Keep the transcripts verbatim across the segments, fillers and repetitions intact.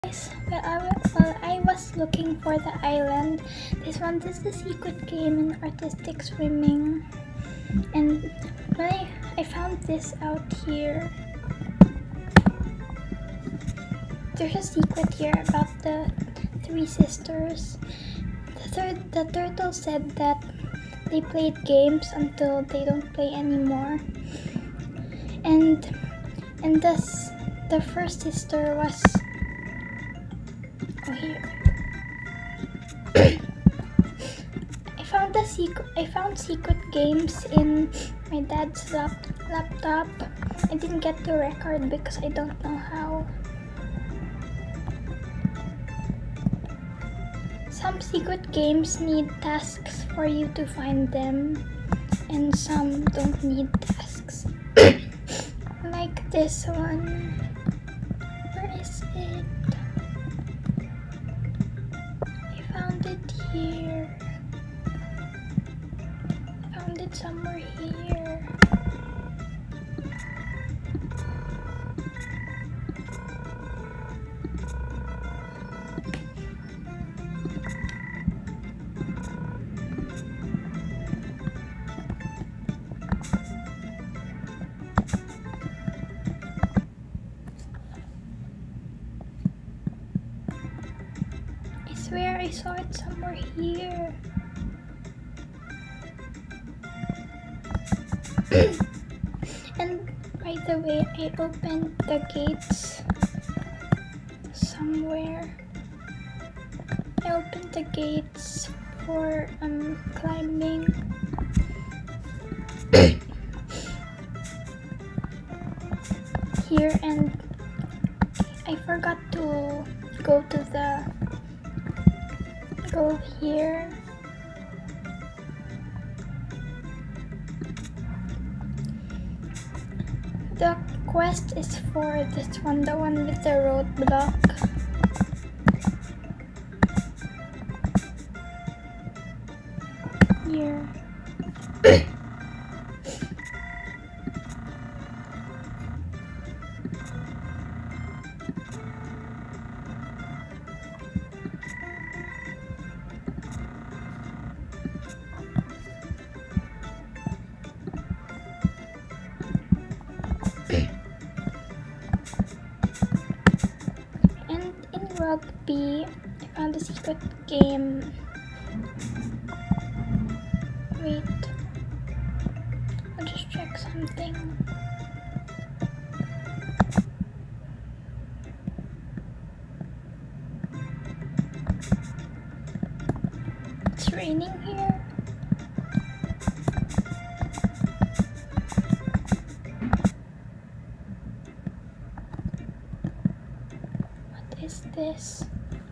Well, I, while I was looking for the island, this one is the secret game in artistic swimming, and when I, I found this out here, there's a secret here about the three sisters. The third, the turtle said that they played games until they don't play anymore, and and thus the first sister was. Oh, here. I found the secret. I found secret games in my dad's lap laptop. I didn't get the record because I don't know how. Some secret games need tasks for you to find them, and some don't need tasks. Like this one. Where is it? Here. Found it somewhere here. I swear I saw it somewhere here. And by the way, I opened the gates somewhere. I opened the gates for um climbing. Here, and I forgot to go to the go here. The quest is for this one, the one with the roadblock. Here. And in rugby, I found a secret game. Wait, I'll just check something. It's raining here. What is this?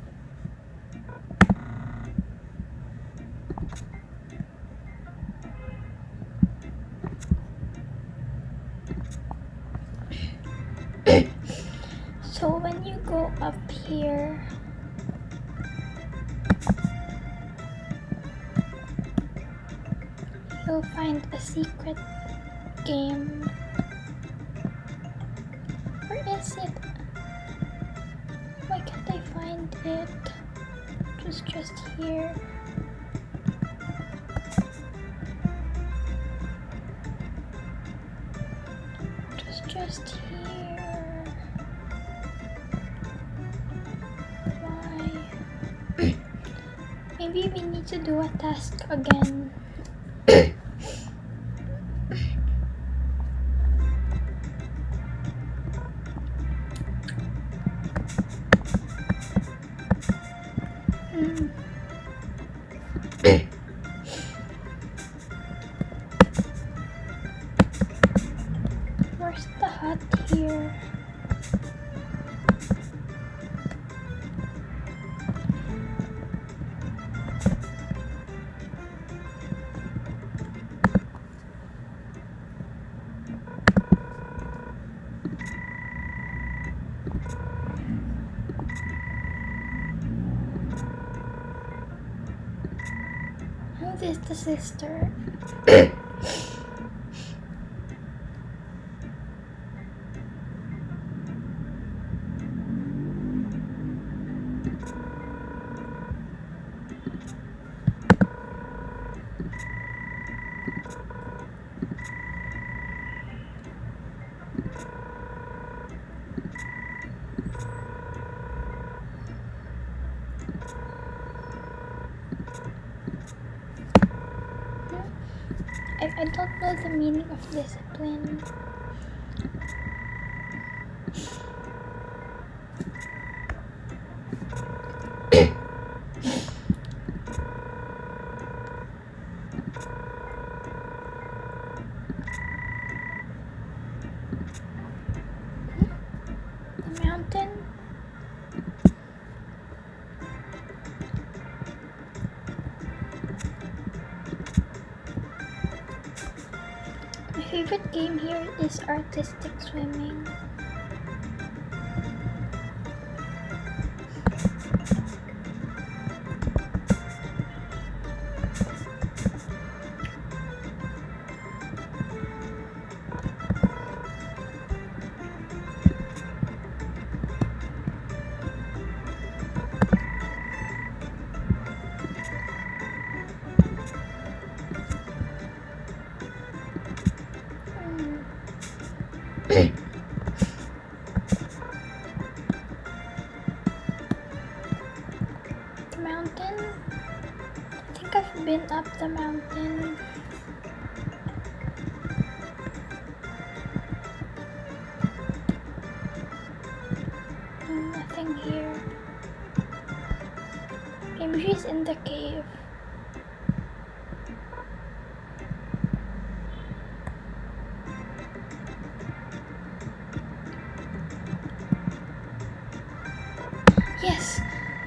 So when you go up here, you'll find a secret game. Where is it? Why can't I find it? It was just here. It was just here. Maybe we need to do a task again. hmm. Where's the hut here? Who is the sister? I, I don't know the meaning of discipline. The mountain. My favorite game here is artistic swimming. The mountain? I think I've been up the mountain. Nothing here. Maybe she's in the cave. Yes!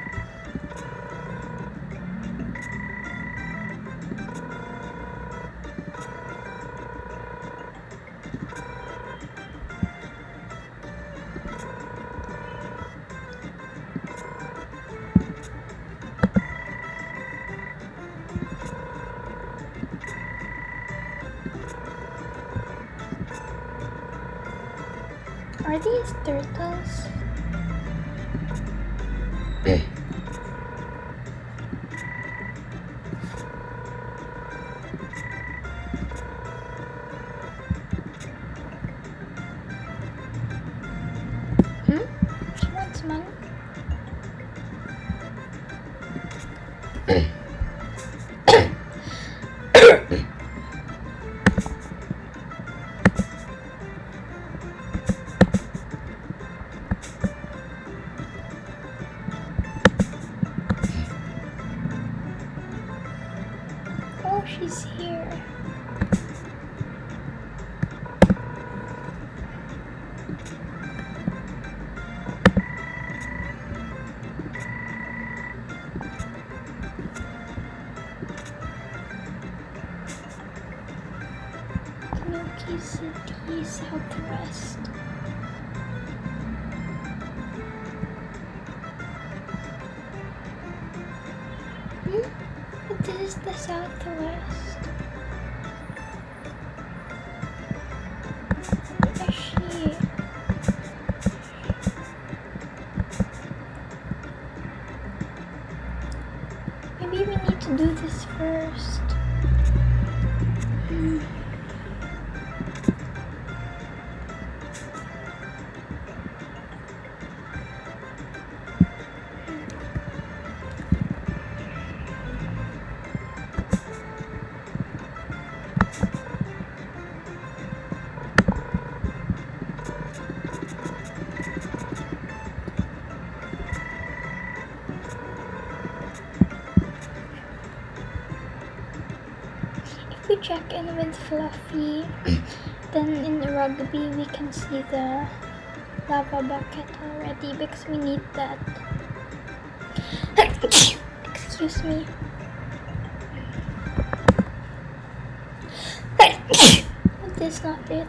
Are these turtles? Hmm? She wants money? Oh, she's here. Milky City Southwest. Hmm? But this is the Southwest. Where is she? Maybe we need to do this first. Hmm. If we check in with Fluffy, then in rugby we can see the lava bucket already because we need that. Excuse me. But that's not it.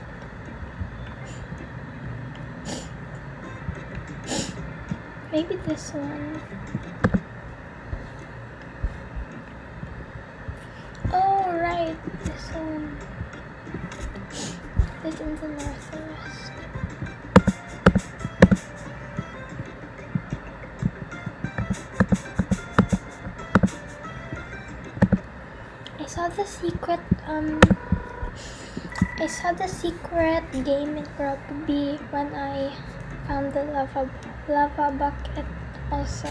Maybe this one. Oh, right, this one. This in the northwest. I saw the secret, um, I saw the secret game in rugby when I found the lava, lava bucket also.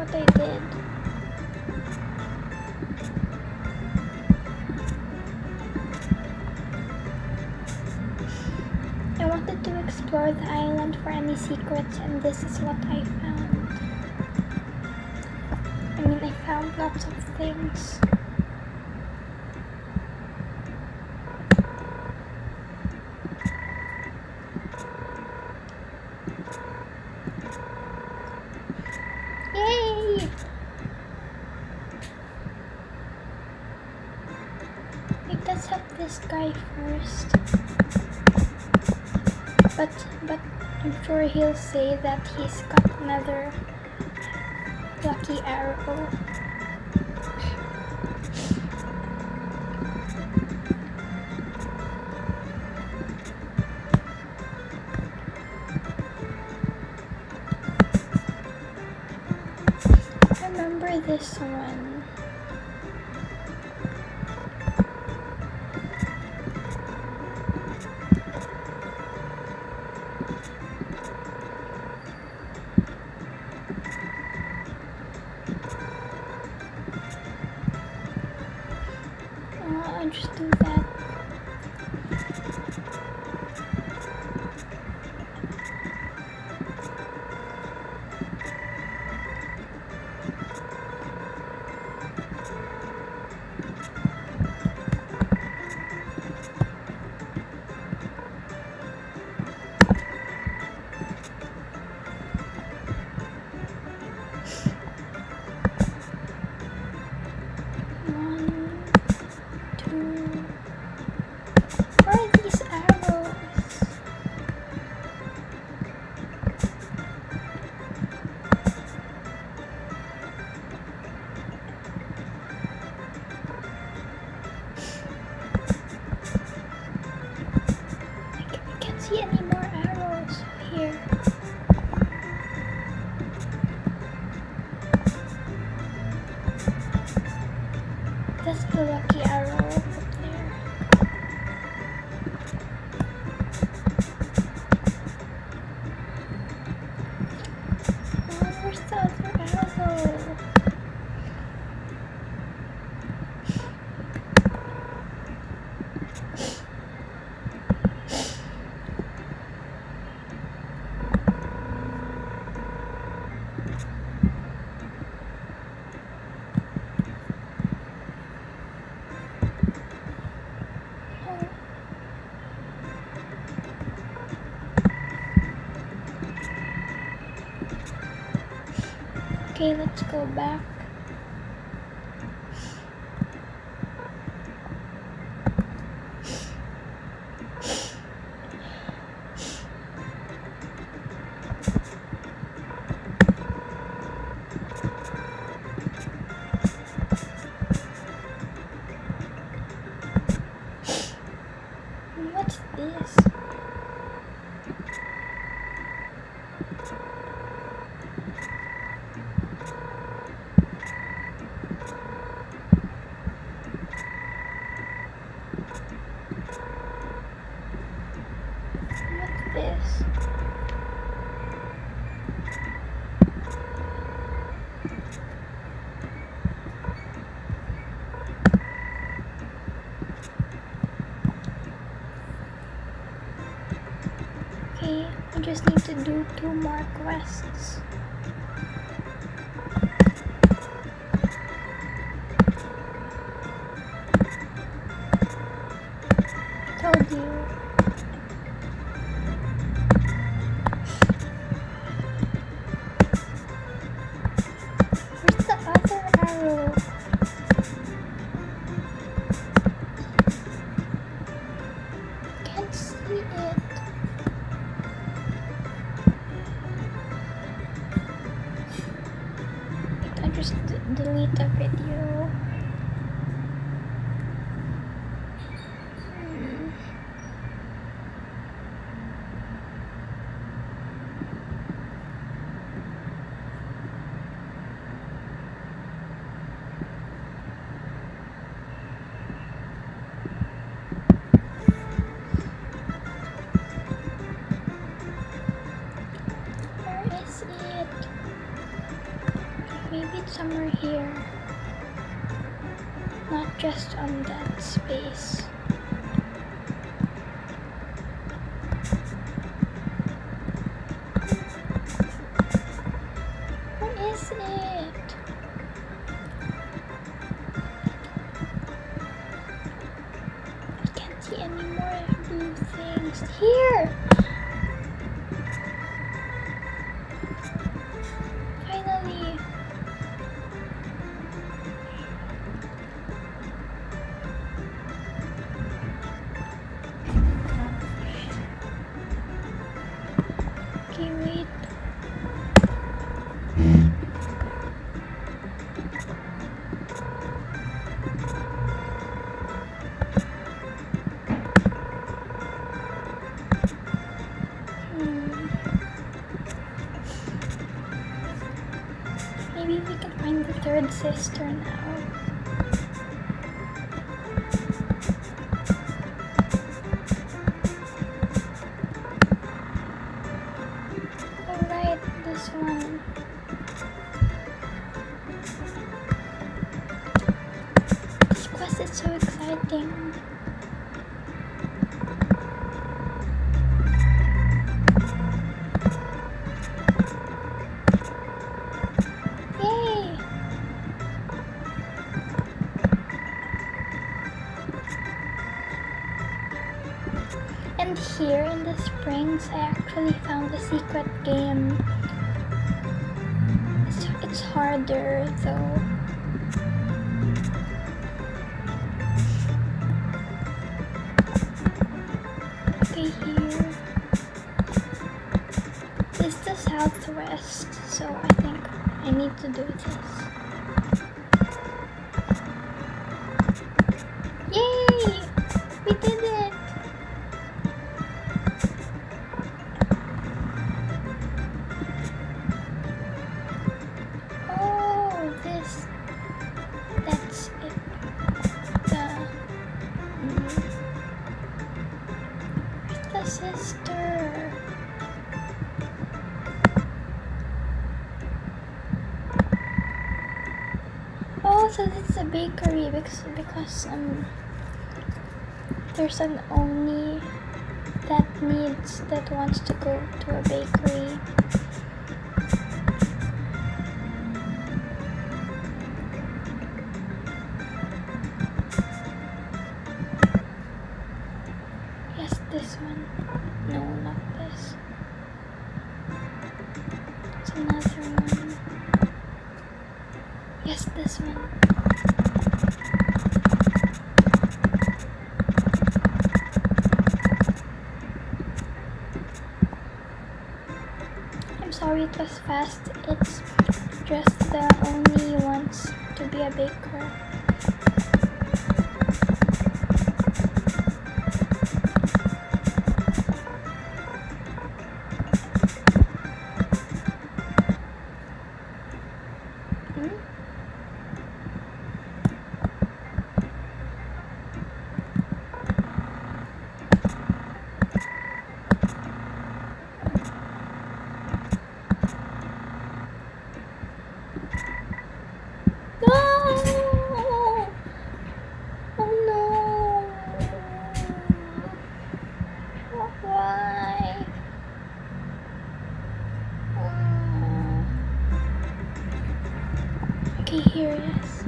what I did. I wanted to explore the island for any secrets, and this is what I found. I mean, I found lots of things. Yay! Wait, let's help this guy first. But, but I'm sure he'll say that he's got another lucky arrow. I remember this one. I'll just do that. See any more arrows here? That's the lucky arrow up there. Oh, where's the other arrow? Okay, let's go back. What's this? This. Okay, I just need to do two more quests. Told you. Just delete the video. Hmm. Where is it? maybe it's somewhere here. Not just on that space. Where is it? I can't see any more blue things. Here! Finally! Okay, wait. Hmm. Maybe we can find the third sister now. Alright, this one. This quest is so exciting. Yay! And here in the springs, I actually found a secret game. It's, it's harder though. Okay, here. This is the southwest, so I think I need to do this. Yay! We did it! Oh, this. That's it. The. Mm, the sister. Oh, so this is a bakery because because um there's an Oni that needs that wants to go to a bakery. Yes, this one. No, not this. It's another one. Yes, this one. I'm sorry it was fast. It's just the only wants to be a baker. Hmm? No! Oh no! Why? Oh. Okay, here, yes.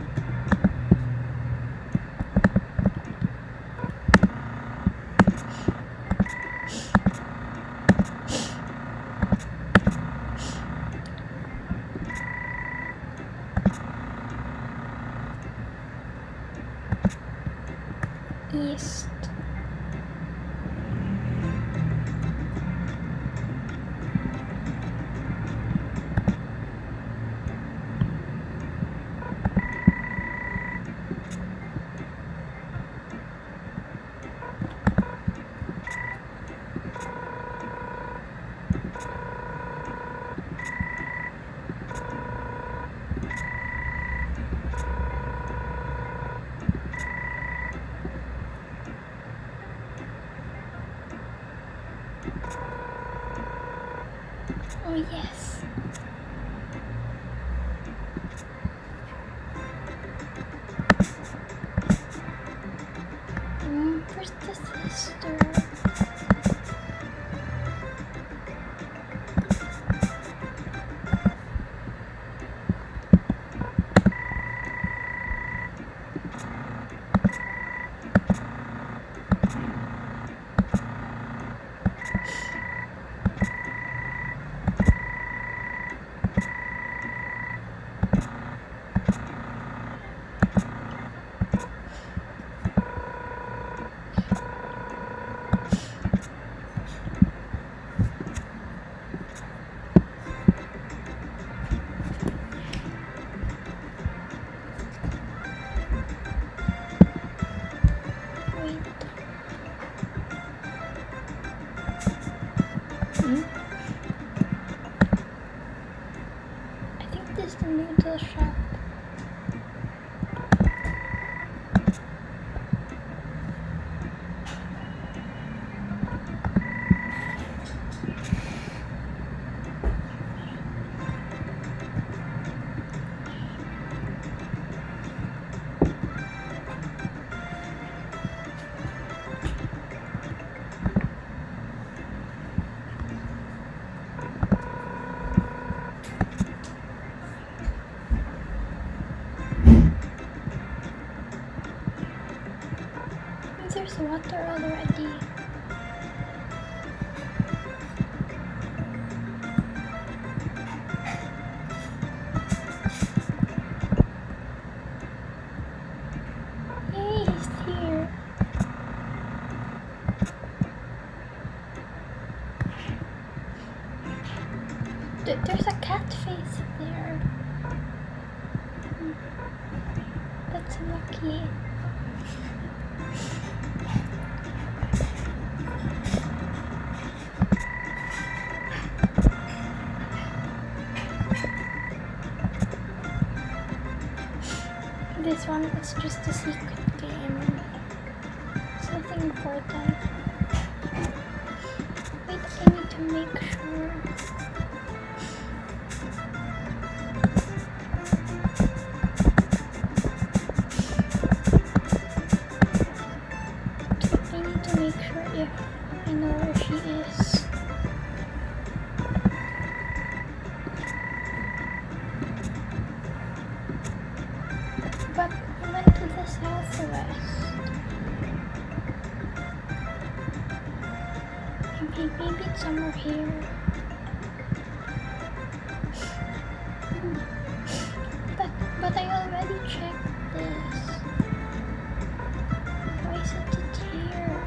East. Oh yes. is the noodle shop. There's water already. Yay, he's here. Th there's a cat face there. That's lucky. This one is just a secret game. It's nothing important. Wait, I need to make sure. I need to make sure if I know where she is. But I went to the southwest. Maybe, maybe it's somewhere here. But, but I already checked this. Why isn't it here?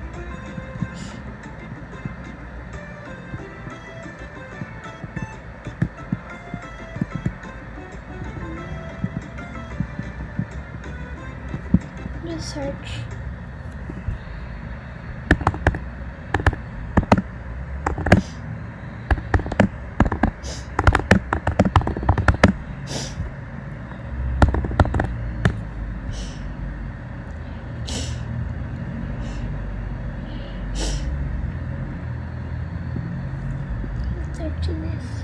Just search. Search this.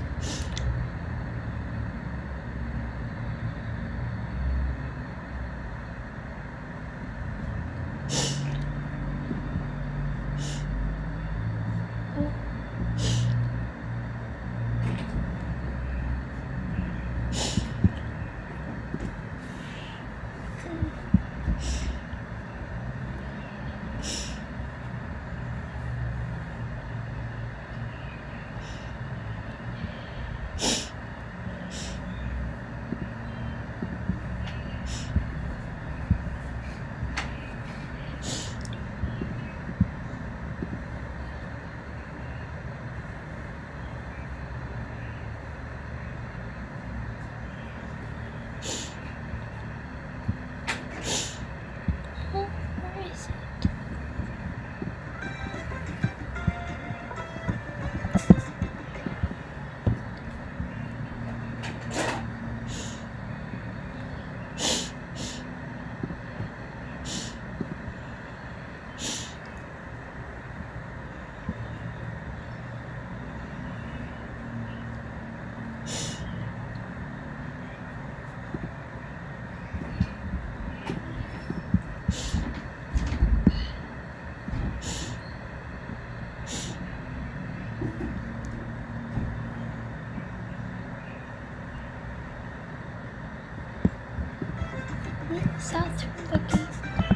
South from the gate.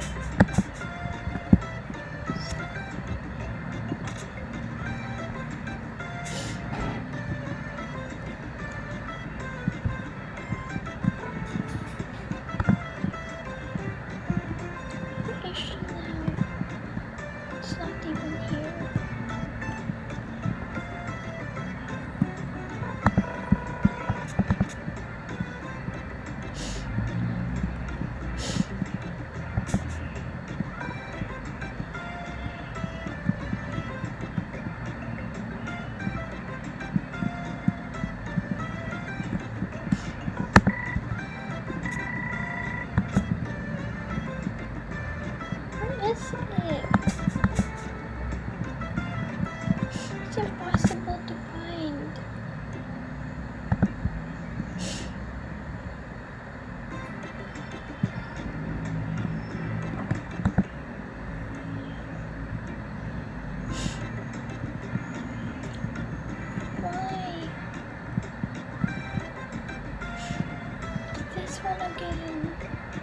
Where is she now? It's not even here. one again.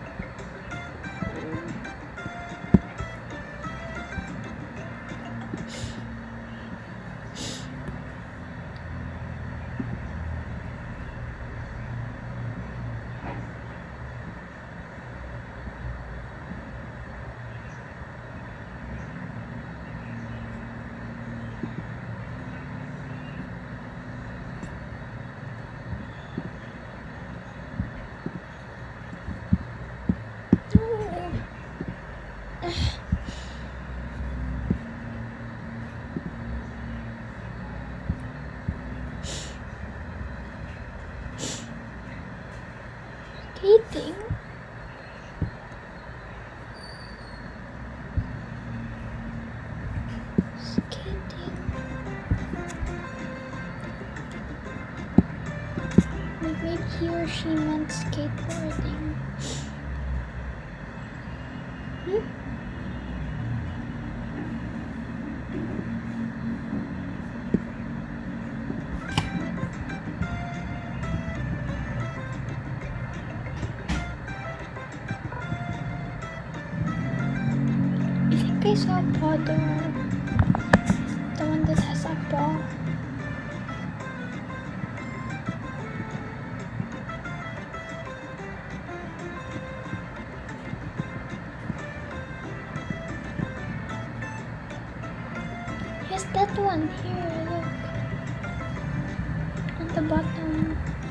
Skating. Skating. Maybe he or she meant skateboarding. Hmm? I saw a paw there. The one that has a paw. Yes, that one. Here, look. On the bottom.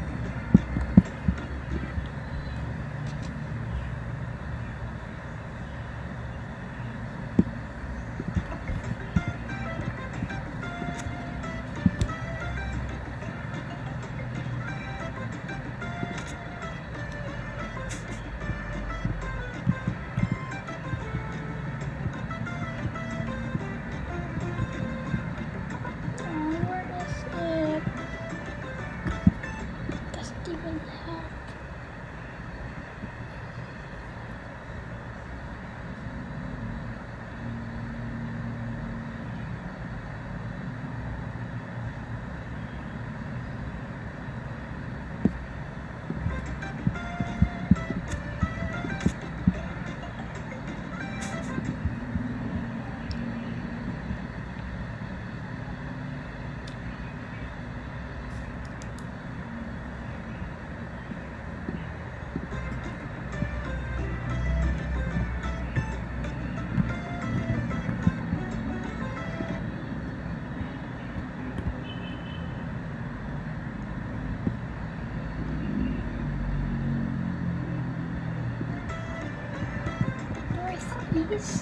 East.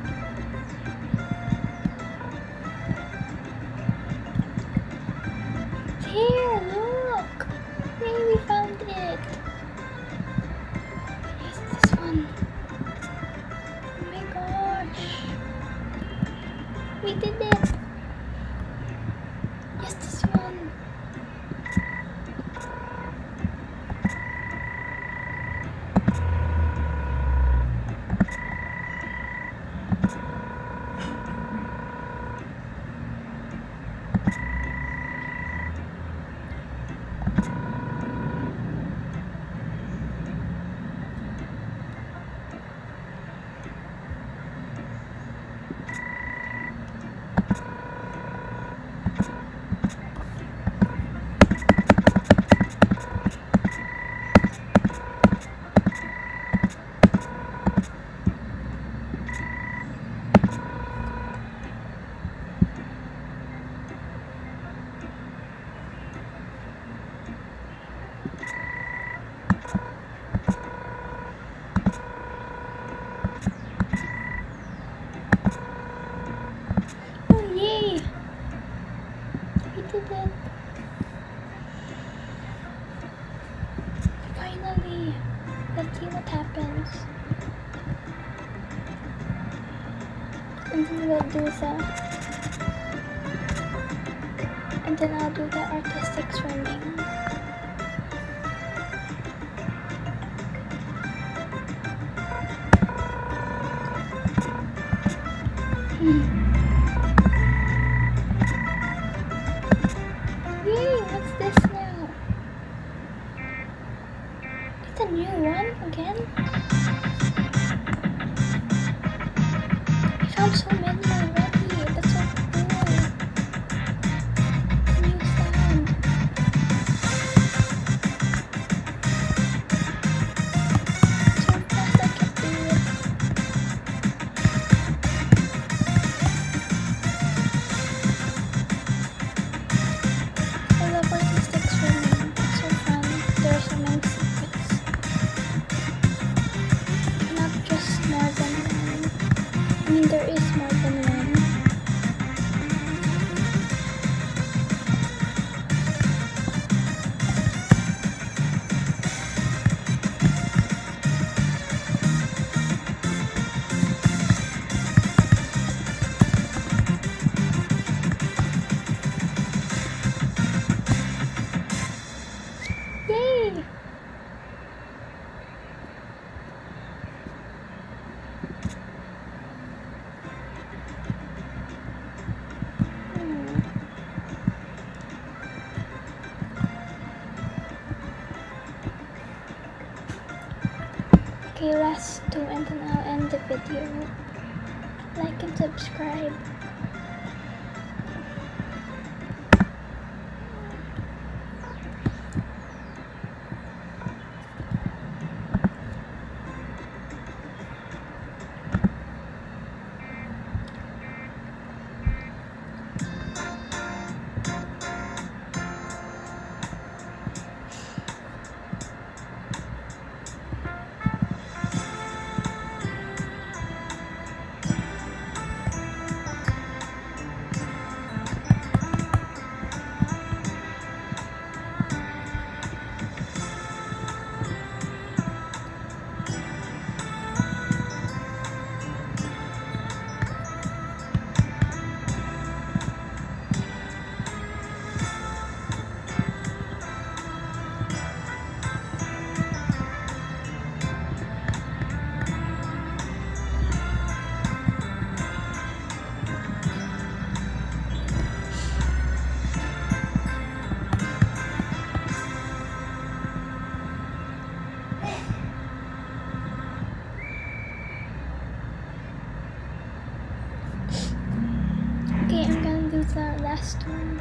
Here, look! Hey, we found it! Yes, this one. Oh my gosh! We did it! Yes, this one! Finally, let's see what happens. And then we'll do the, and then I'll do the artistic swimming. Hmm. Yay, what's this now? the new one again? I found so many already. That's so cool. The new sound. So fast I can do it. I love artistic swimming. It's so fun. There are so many secrets. Not just more than one. I mean, there is more than one. Yay! Hmm. Okay, last two and then I'll end the video. Like and subscribe. Okay, I'm gonna do the last one.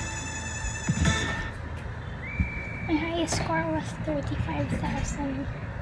My highest score was thirty-five thousand.